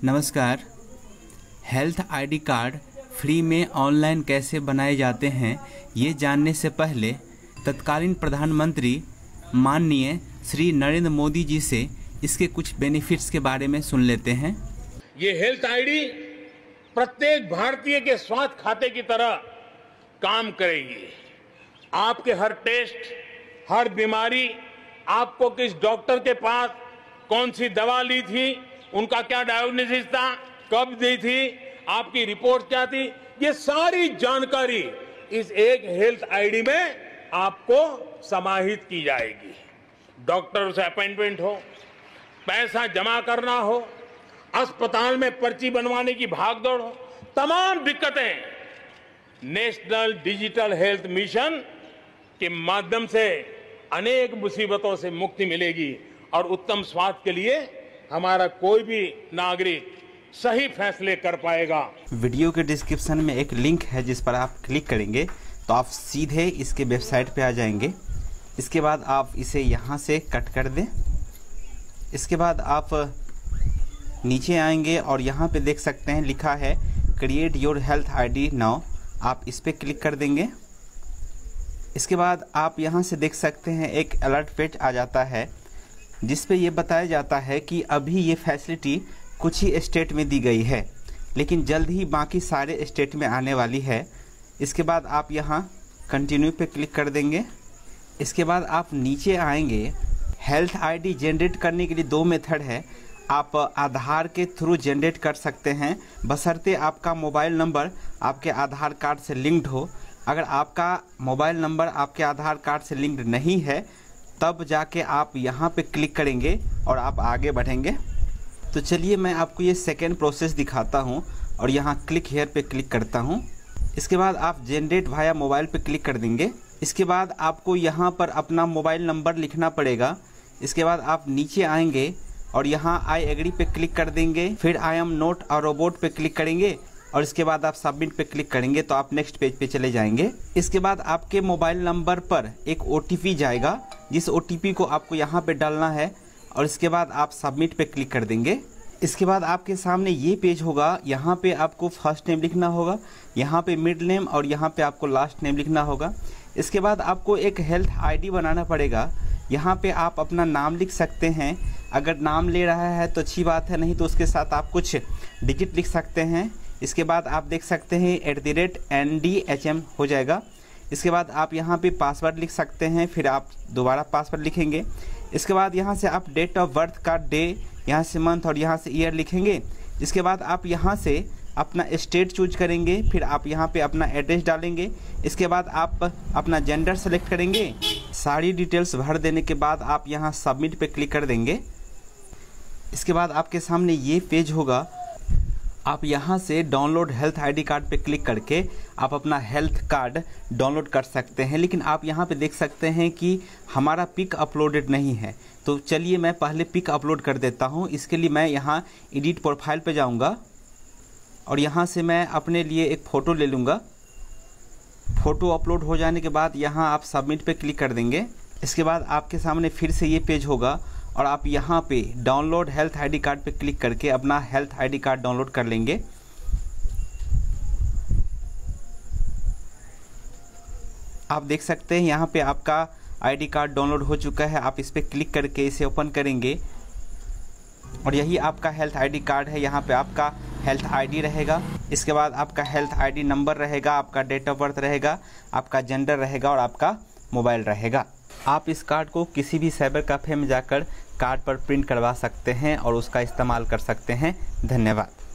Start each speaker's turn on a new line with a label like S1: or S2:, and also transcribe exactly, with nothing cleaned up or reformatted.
S1: नमस्कार। Health ID card free में online कैसे बनाए जाते हैं, ये जानने से पहले तत्कालीन प्रधानमंत्री माननीय श्री नरेंद्र मोदी जी से इसके कुछ बेनिफिट्स के बारे में सुन लेते हैं।
S2: ये हेल्थ आईडी प्रत्येक भारतीय के स्वास्थ्य खाते की तरह काम करेगी। आपके हर टेस्ट, हर बीमारी, आपको किस डॉक्टर के पास कौन सी दवा ली थी, उनका क्या डायग्नोसिस था, कब दी थी, आपकी रिपोर्ट क्या थी, ये सारी जानकारी इस एक हेल्थ आईडी में आपको समाहित की जाएगी। डॉक्टर से अपॉइंटमेंट हो, पैसा जमा करना हो, अस्पताल में पर्ची बनवाने की भागदौड़ हो, तमाम दिक्कतें नेशनल डिजिटल हेल्थ मिशन के माध्यम से अनेक मुसीबतों से मुक्ति मिलेगी और उत्तम स्वास्थ्य के लिए हमारा कोई भी नागरिक सही फैसले कर पाएगा।
S1: वीडियो के डिस्क्रिप्शन में एक लिंक है जिस पर आप क्लिक करेंगे तो आप सीधे इसके वेबसाइट पे आ जाएंगे। इसके बाद आप इसे यहाँ से कट कर दें। इसके बाद आप नीचे आएंगे और यहाँ पे देख सकते हैं लिखा है create your health ID now. आप इस पर क्लिक कर देंगे। इसके बाद आप यहाँ से देख सकते हैं एक अलर्ट पेज आ जाता है जिस पे ये बताया जाता है कि अभी ये फैसिलिटी कुछ ही स्टेट में दी गई है, लेकिन जल्द ही बाकी सारे स्टेट में आने वाली है। इसके बाद आप यहाँ कंटिन्यू पे क्लिक कर देंगे। इसके बाद आप नीचे आएंगे। हेल्थ आईडी जनरेट करने के लिए दो मेथड है। आप आधार के थ्रू जनरेट कर सकते हैं, बशर्ते आपका मोबाइल नंबर आपके आधार कार्ड से लिंक्ड हो। अगर आपका मोबाइल नंबर आपके आधार कार्ड से लिंक्ड नहीं है तब जाके आप यहाँ पे क्लिक करेंगे और आप आगे बढ़ेंगे। तो चलिए मैं आपको ये सेकेंड प्रोसेस दिखाता हूँ और यहाँ क्लिक हेयर पे क्लिक करता हूँ। इसके बाद आप जनरेट वाया मोबाइल पे क्लिक कर देंगे। इसके बाद आपको यहाँ पर अपना मोबाइल नंबर लिखना पड़ेगा। इसके बाद आप नीचे आएंगे और यहाँ आई एग्री पे क्लिक कर देंगे। फिर I am not a robot पे क्लिक करेंगे और इसके बाद आप सबमिट पे क्लिक करेंगे तो आप नेक्स्ट पेज पे चले जाएंगे। इसके बाद आपके मोबाइल नंबर पर एक ओटीपी जाएगा, जिस ओटीपी को आपको यहाँ पे डालना है और इसके बाद आप सबमिट पे क्लिक कर देंगे। इसके बाद आपके सामने ये पेज होगा। यहाँ पे आपको फर्स्ट नेम लिखना होगा, यहाँ पे मिडिल नेम और यहाँ पे आपको लास्ट नेम लिखना होगा। इसके बाद आपको एक हेल्थ आईडी बनाना पड़ेगा। यहाँ पे आप अपना नाम लिख सकते हैं। अगर नाम ले रहा है तो अच्छी बात है, नहीं तो उसके साथ आप कुछ डिजिट लिख सकते हैं। इसके बाद आप देख सकते हैं at the rate N D H M हो जाएगा। इसके बाद आप यहाँ पे पासवर्ड लिख सकते हैं, फिर आप दोबारा पासवर्ड लिखेंगे। इसके बाद यहाँ से आप डेट ऑफ बर्थ का डे, यहाँ से मंथ और यहाँ से ईयर लिखेंगे। इसके बाद आप यहाँ से अपना स्टेट चूज करेंगे, फिर आप यहाँ पे अपना एड्रेस डालेंगे। इसके बाद आप अपना जेंडर सेलेक्ट करेंगे। सारी डिटेल्स भर देने के बाद आप यहाँ सबमिट पे क्लिक कर देंगे। इसके बाद आपके सामने ये पेज होगा। आप यहाँ से डाउनलोड हेल्थ आईडी कार्ड पे क्लिक करके आप अपना हेल्थ कार्ड डाउनलोड कर सकते हैं, लेकिन आप यहाँ पे देख सकते हैं कि हमारा पिक अपलोडेड नहीं है। तो चलिए मैं पहले पिक अपलोड कर देता हूँ। इसके लिए मैं यहाँ एडिट प्रोफाइल पे जाऊँगा और यहाँ से मैं अपने लिए एक फ़ोटो ले लूँगा। फ़ोटो अपलोड हो जाने के बाद यहाँ आप सबमिट पे क्लिक कर देंगे। इसके बाद आपके सामने फिर से ये पेज होगा और आप यहाँ पे डाउनलोड हेल्थ आईडी कार्ड पे क्लिक करके अपना हेल्थ आईडी कार्ड डाउनलोड कर लेंगे। आप देख सकते हैं यहाँ पे आपका आईडी कार्ड डाउनलोड हो चुका है। आप इस पर क्लिक करके इसे ओपन करेंगे और यही आपका हेल्थ आईडी कार्ड है। यहाँ पे आपका हेल्थ आईडी रहेगा। इसके बाद आपका हेल्थ आईडी नंबर रहेगा, आपका डेट ऑफ बर्थ रहेगा, आपका जेंडर रहेगा और आपका मोबाइल रहेगा। आप इस कार्ड को किसी भी साइबर कैफे में जाकर कार्ड पर प्रिंट करवा सकते हैं और उसका इस्तेमाल कर सकते हैं। धन्यवाद।